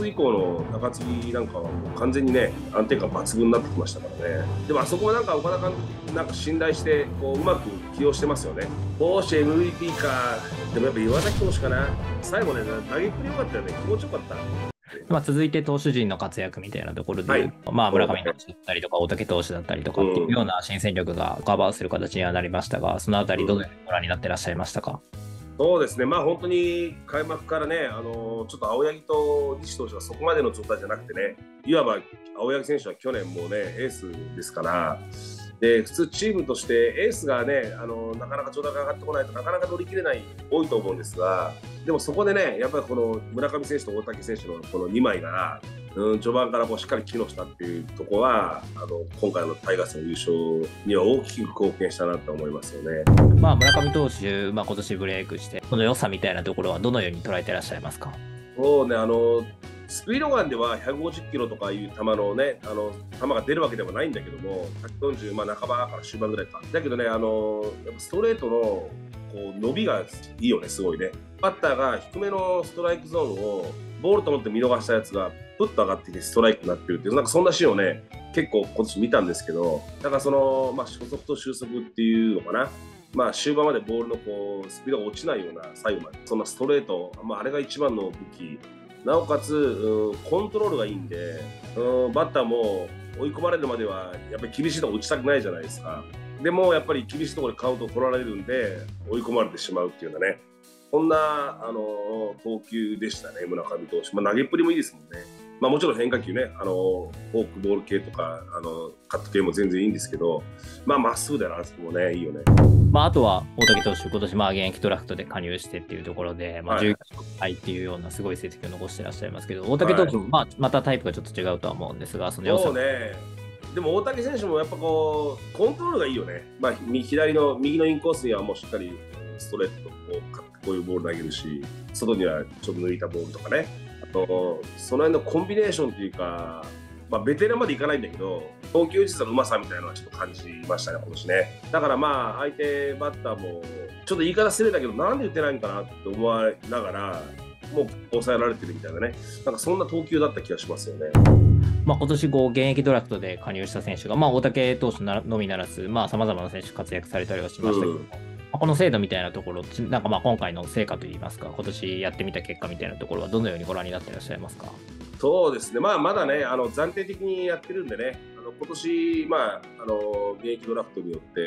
月以降の中継ぎなんかはもう完全にね、安定感抜群になってきましたからね。でもあそこはなんか岡田監督なんか信頼してこううまく起用してますよね。投手 MVP か、でもやっぱ岩崎投手かな。最後ね、投げっぷり良かったよね。気持ちよかった。 続いて投手陣の活躍みたいなところで、 はい、 村上投手だったりとか大竹投手だったりとかっていうような新戦力がカバーする形にはなりましたが、そのあたりどのようにご覧になってらっしゃいましたか？ そうですね、本当に開幕からね、ちょっと青柳と西投手がそこまでの状態じゃなくてね、いわば青柳選手は去年もね、エースですから、で普通、チームとしてエースがね、なかなか状態が上がってこないとなかなか乗り切れない、多いと思うんですが、でもそこでね、やっぱりこの村上選手と大竹選手のこの2枚が、序盤からこうしっかり機能したっていうところは、今回のタイガースの優勝には大きく貢献したなと思いますよね。 村上投手、今年ブレイクして、その良さみたいなところはどのように捉えていらっしゃいますか？ そうね、スピードガンでは150キロとかいう球のね、球が出るわけではないんだけども、140、半ばから終盤ぐらいか。だけどね、やっぱストレートのこう伸びがいいよね、すごいね。バッターが低めのストライクゾーンをボールと思って見逃したやつが、プッと上がってきてストライクになってるっていう、なんかそんなシーンをね、結構今年見たんですけど、だから初速と終速っていうのかな。終盤までボールのこうスピードが落ちないような最後まで、そんなストレート、あれが一番の武器。なおかつ、コントロールがいいんで、バッターも追い込まれるまではやっぱり厳しいとこ打ちたくないじゃないですか。でもやっぱり厳しいところでカウントを取られるんで追い込まれてしまうっていうようなね、そんな投球でしたね、村上投手。投げっぷりもいいですもんね。もちろん変化球ね、フォークボール系とかカット系も全然いいんですけど、まっすぐだな、あそこもね、いいよね。 あとは大竹投手、今年現役ドラフトで加入してっていうところで、19敗っていうようなすごい成績を残してらっしゃいますけど、大竹投手もまたタイプがちょっと違うとは思うんですが、その良さ。 そうね。でも大竹選手もやっぱこうコントロールがいいよね。右のインコースにはもうしっかりストレートとこういうボール投げるし、外にはちょっと抜いたボールとかね。あとその辺のコンビネーションっていうか、ベテランまでいかないんだけど、投球術のうまさみたいなのはちょっと感じましたね、今年ね。だから相手バッターもちょっと言い方失礼だけど、なんで打てないんかなって思われながら、もう抑えられてるみたいなね、なんかそんな投球だった気がしますよね。 今年現役ドラフトで加入した選手が、大竹投手のみならず、さまざまな選手活躍されたりはしましたけども、この制度みたいなところ、なんか今回の成果といいますか、今年やってみた結果みたいなところはどのようにご覧になっていらっしゃいますか？ そうですね、まだね、暫定的にやってるんでね、今年、現役ドラフトによって、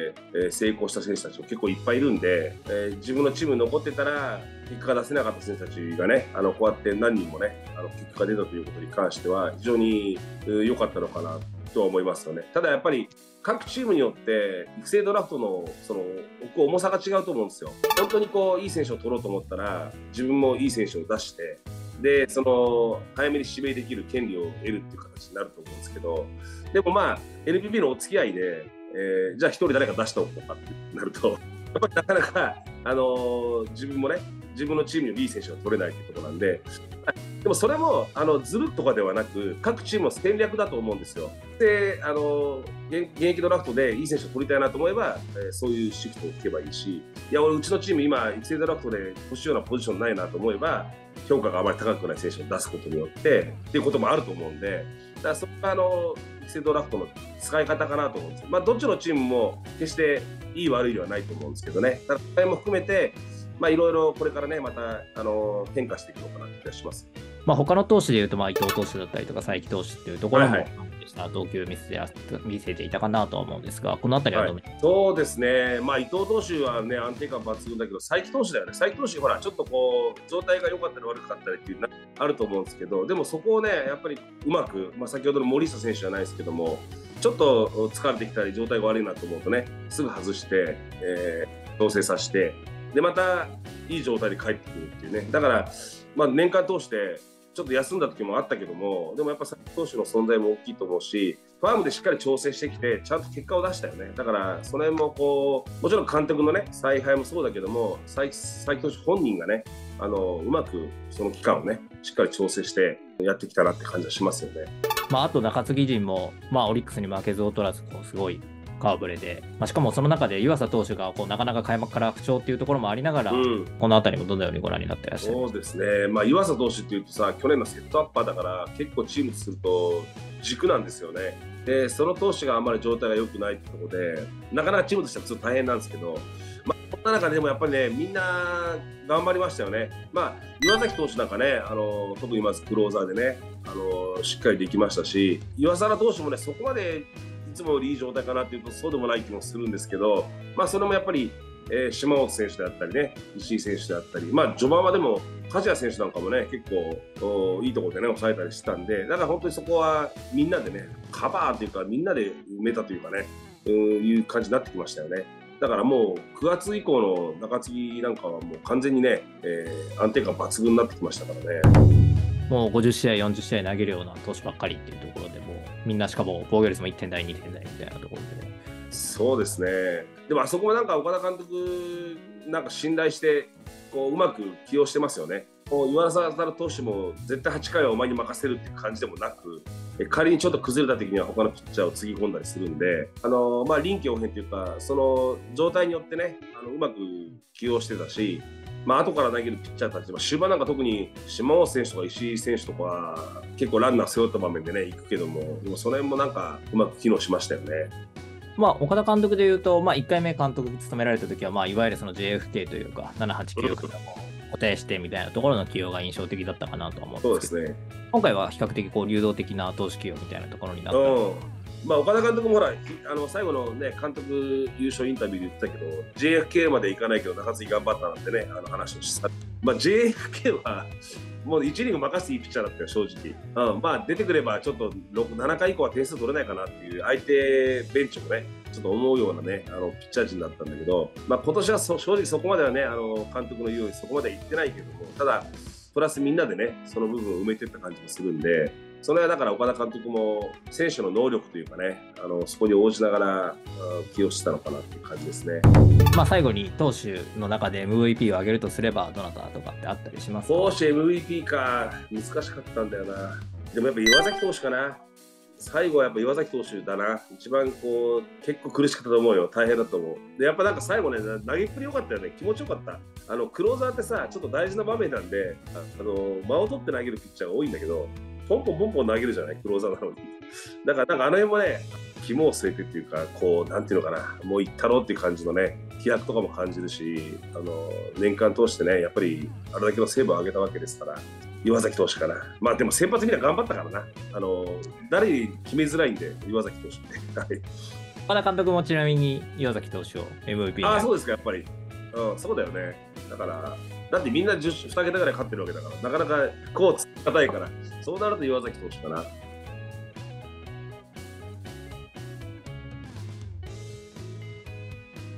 成功した選手たちも結構いっぱいいるんで、自分のチームに残ってたら、結果が出せなかった選手たちがね、こうやって何人もね、結果が出たということに関しては、非常に良かったのかなとは思いますよね。ただやっぱり、各チームによって育成ドラフトの置く重さが違うと思うんですよ。本当にいい選手を取ろうと思ったら、自分もいい選手を出して、で早めに指名できる権利を得るっていう形になると思うんですけど、でもNPB のお付き合いで、じゃあ一人誰か出しておこうかってなると、やっぱりなかなか、自分もね、自分のチームにいい選手が取れないってことなんで、でもそれもずるとかではなく、各チームの戦略だと思うんですよ。で現役ドラフトでいい選手を取りたいなと思えば、そういうシフトを引けばいいし、いや俺うちのチーム今育成ドラフトで欲しいようなポジションないなと思えば、評価があまり高くない選手を出すことによってっていうこともあると思うんで、だからそこが育成ドラフトの使い方かなと思うんです。どっちのチームも決していい悪いではないと思うんですけどね。だからそれも含めていろいろこれからね、また変化していくのかなって気がします。 他の投手でいうと、伊藤投手だったりとか才木投手っていうところも、投球を見せていたかなとは思うんですが、このあたりはどう、 そうですね、伊藤投手はね、安定感抜群だけど、才木投手だよね。才木投手、ほら、ちょっと状態が良かったり悪かったりっていうのあると思うんですけど、でもそこをね、やっぱりうまく、先ほどの森下選手じゃないですけども、ちょっと疲れてきたり、状態が悪いなと思うとね、すぐ外して、調整させて、で、またいい状態で帰ってくるっていうね。だから、年間通して、ちょっと休んだ時もあったけども、でもやっぱ才木投手の存在も大きいと思うし、ファームでしっかり調整してきて、ちゃんと結果を出したよね。だから、その辺ももちろん監督のね、采配もそうだけども、才木投手本人がね、うまくその期間をね、しっかり調整してやってきたなって感じはしますよね。 あと中継ぎ陣も、オリックスに負けず劣らず、すごい顔ぶれで、しかもその中で湯浅投手がこうなかなか開幕から不調っていうところもありながら、このあたりもどのようにご覧になってらっしゃる？ そうですね、湯浅投手っていうとさ、去年のセットアッパーだから結構チームとすると軸なんですよね。でその投手があんまり状態が良くないってところで、なかなかチームとしてはちょっと大変なんですけど、こんな中でもやっぱりね、みんな頑張りましたよね。岩崎投手なんかね、特にまずクローザーでね、しっかりできましたし、岩貞投手もね、そこまでいつもよりいい状態かなっていうとそうでもない気もするんですけど、それもやっぱり、島本選手であったりね、石井選手であったり、序盤はでも梶谷選手なんかもね、結構いいところでね抑えたりしてたんで、だから本当にそこはみんなでねカバーというか、みんなで埋めたというかね、いう感じになってきましたよね。だからもう9月以降の中継ぎなんかはもう完全にね、安定感抜群になってきましたからね。 もう50試合、40試合投げるような投手ばっかりっていうところで、もうみんなしかも防御率も1点台、2点台みたいなところで、ね。 そうですね。でもあそこもなんか岡田監督なんか信頼してこううまく起用してますよね。岩貞投手も絶対8回はお前に任せるっていう感じでもなく、仮にちょっと崩れた時には他のピッチャーをつぎ込んだりするんで、臨機応変というか、その状態によってね、うまく起用してたし、後から投げるピッチャーたちは終盤なんか特に島本選手とか石井選手とかは結構ランナー背負った場面でね行くけども、でもその辺もなんかうまく機能しましたよね。 岡田監督でいうと、1回目監督に務められた時は、いわゆるその JFK というか、789からも固定してみたいなところの起用が印象的だったかなとは思うんですけど、 そうですね、 今回は比較的こう流動的な投手起用みたいなところになった。 岡田監督もほら最後の、ね、監督優勝インタビューで言ってたけど JFK までいかないけど中継ぎ頑張ったなんてね話をした。JFK はもう1イニング任せていいピッチャーだったよ正直。出てくればちょっと7回以降は点数取れないかなっていう相手ベンチもねちょっと思うようなねピッチャー陣だったんだけど、今年は正直そこまではね監督の言うようにそこまでは言ってないけども、ただプラスみんなでねその部分を埋めていった感じもするんで、それはだから岡田監督も選手の能力というかねそこに応じながら起用してたのかなっていう感じですね。 最後に投手の中で MVP を挙げるとすればどなたとかってあったりしますか？ 投手 MVP か難しかったんだよな。でもやっぱ岩崎投手かな。最後はやっぱ岩崎投手だな。一番こう結構苦しかったと思うよ。大変だと思う。でやっぱなんか最後ね投げっぷり良かったよね。気持ちよかった。クローザーってさちょっと大事な場面なんで間を取って投げるピッチャーが多いんだけど、ポンポンポンポン投げるじゃないクローザーなのに。だからなんか辺もね肝を据えてっていうかこうなんていうのかな、もういったろうっていう感じのね気迫とかも感じるし、年間通してねやっぱりあれだけのセーブを上げたわけですから岩崎投手かな。でも先発みんな頑張ったからな。誰に決めづらいんで岩崎投手って岡田監督もちなみに岩崎投手を MVP に。 そうですか。やっぱりそうだよね。だってみんな2桁ぐらい勝ってるわけだから、なかなかこうつかたいから、そうなると岩崎投手かな。